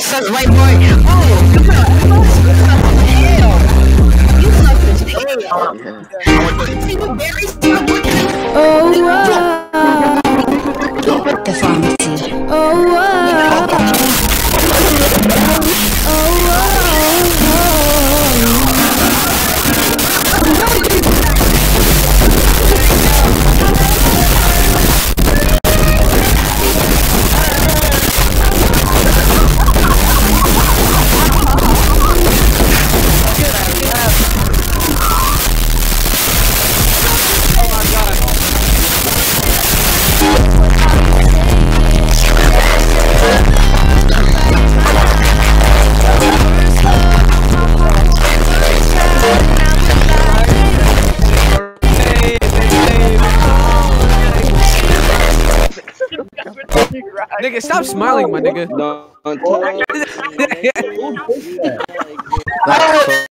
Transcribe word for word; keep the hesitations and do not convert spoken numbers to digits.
says white boy. Oh, you suck as hell. You very suck. Oh, wow. The pharmacy. Oh, wow. Oh, wow. Nigga, stop smiling, my nigga. No,